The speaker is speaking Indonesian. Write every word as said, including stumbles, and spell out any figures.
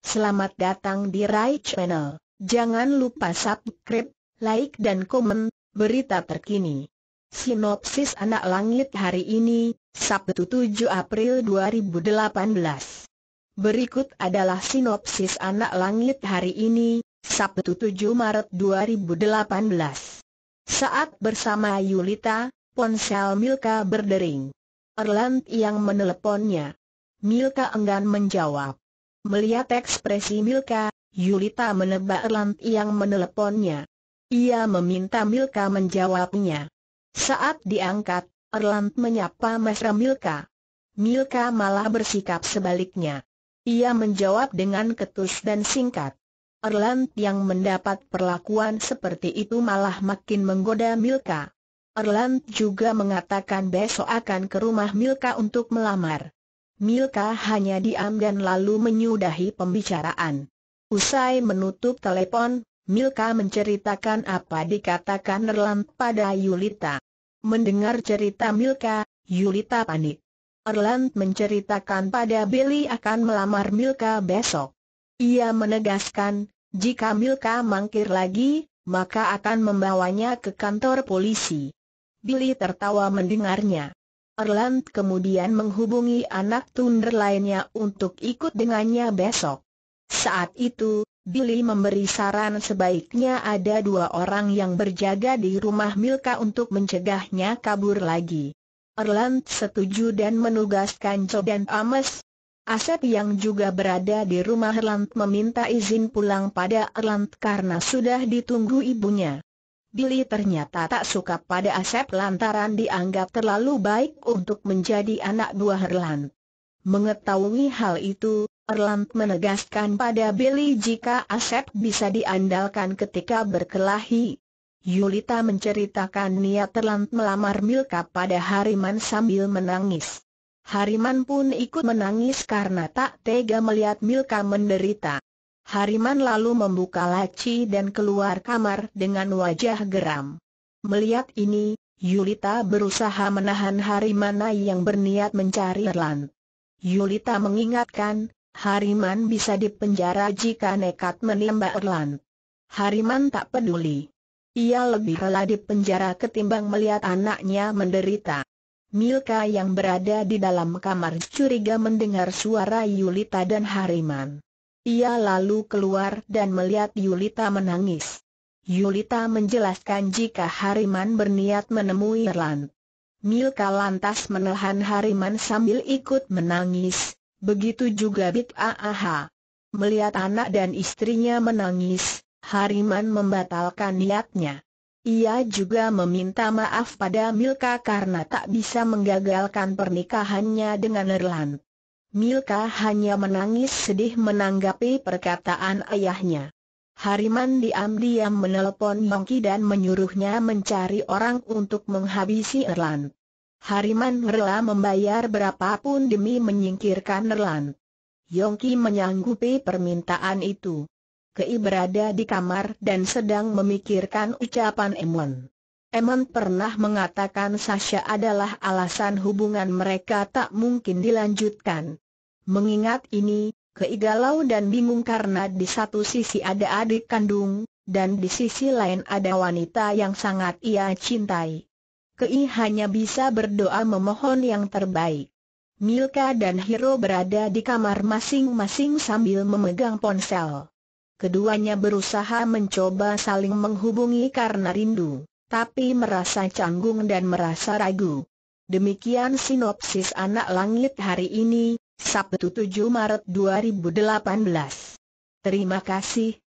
Selamat datang di Rai Channel. Jangan lupa subscribe, like dan komen berita terkini. Sinopsis Anak Langit hari ini, Sabtu tujuh April dua ribu delapan belas. Berikut adalah sinopsis Anak Langit hari ini, Sabtu tujuh Maret dua ribu delapan belas. Saat bersama Yulita, ponsel Milka berdering. Erland yang meneleponnya. Milka enggan menjawab. Melihat ekspresi Milka, Yulita menebak Erland yang meneleponnya. Ia meminta Milka menjawabnya. Saat diangkat, Erland menyapa mesra Milka. Milka malah bersikap sebaliknya. Ia menjawab dengan ketus dan singkat. Erland yang mendapat perlakuan seperti itu malah makin menggoda Milka. Erland juga mengatakan besok akan ke rumah Milka untuk melamar. Milka hanya diam dan lalu menyudahi pembicaraan. Usai menutup telepon, Milka menceritakan apa dikatakan Erland pada Yulita. Mendengar cerita Milka, Yulita panik. Erland menceritakan pada Billy akan melamar Milka besok. Ia menegaskan, jika Milka mangkir lagi, maka akan membawanya ke kantor polisi. Billy tertawa mendengarnya. Erland kemudian menghubungi anak tunggal lainnya untuk ikut dengannya besok. Saat itu, Billy memberi saran sebaiknya ada dua orang yang berjaga di rumah Milka untuk mencegahnya kabur lagi. Erland setuju dan menugaskan Joe dan Amos. Asep yang juga berada di rumah Erland meminta izin pulang pada Erland karena sudah ditunggu ibunya. Billy ternyata tak suka pada Asep lantaran dianggap terlalu baik untuk menjadi anak buah Erland. Mengetahui hal itu, Erland menegaskan pada Billy jika Asep bisa diandalkan ketika berkelahi. Yulita menceritakan niat Erland melamar Milka pada Hariman sambil menangis. Hariman pun ikut menangis karena tak tega melihat Milka menderita. Hariman lalu membuka laci dan keluar kamar dengan wajah geram. Melihat ini, Yulita berusaha menahan Hariman yang berniat mencari Erland. Yulita mengingatkan, Hariman bisa dipenjara jika nekat menembak Erland. Hariman tak peduli. Ia lebih rela dipenjara ketimbang melihat anaknya menderita. Milka yang berada di dalam kamar curiga mendengar suara Yulita dan Hariman. Ia lalu keluar dan melihat Yulita menangis. Yulita menjelaskan jika Hariman berniat menemui Erland. Milka lantas menahan Hariman sambil ikut menangis, begitu juga Bik Aaha. Melihat anak dan istrinya menangis, Hariman membatalkan niatnya. Ia juga meminta maaf pada Milka karena tak bisa menggagalkan pernikahannya dengan Erland. Milka hanya menangis sedih menanggapi perkataan ayahnya. Hariman diam-diam menelepon Yongki dan menyuruhnya mencari orang untuk menghabisi Erland. Hariman rela membayar berapapun demi menyingkirkan Erland. Yongki menyanggupi permintaan itu. Kei berada di kamar dan sedang memikirkan ucapan Emon. Emon pernah mengatakan Sasha adalah alasan hubungan mereka tak mungkin dilanjutkan. Mengingat ini, Kei galau dan bingung karena di satu sisi ada adik kandung, dan di sisi lain ada wanita yang sangat ia cintai. Kei hanya bisa berdoa memohon yang terbaik. Milka dan Hiro berada di kamar masing-masing sambil memegang ponsel. Keduanya berusaha mencoba saling menghubungi karena rindu, tapi merasa canggung dan merasa ragu. Demikian sinopsis Anak Langit hari ini, Sabtu tujuh Maret dua ribu delapan belas. Terima kasih.